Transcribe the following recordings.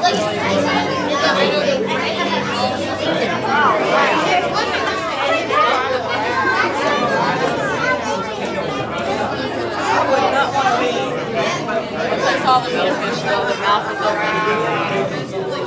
Once I saw the meat fish, though, the mouth was already.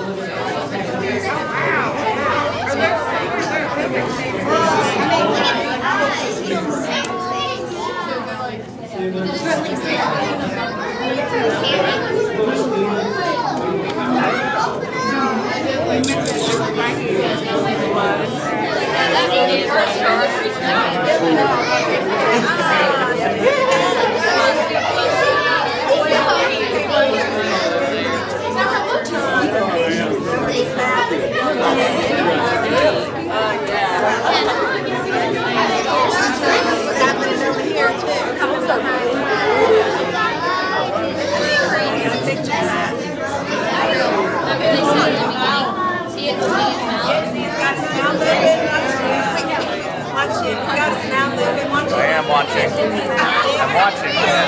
I am watching. I'm watching, yes.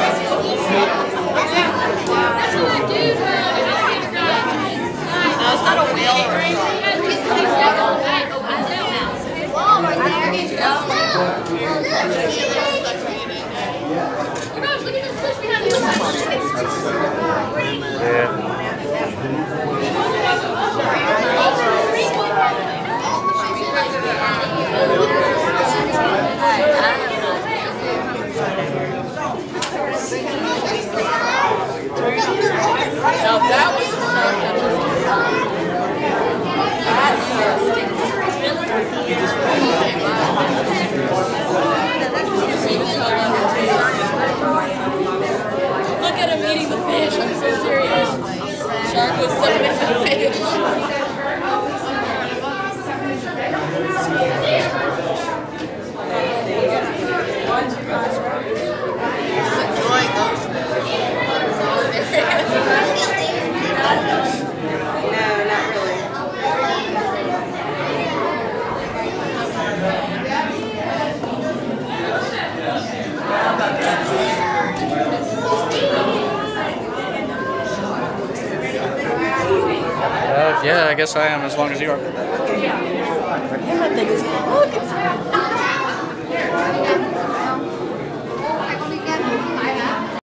No, it's not a whale. Now that was the Look at him eating the fish. I'm so serious. Shark was sucking at the fish. Yeah, I guess I am, as long as you are. Yeah, that thing is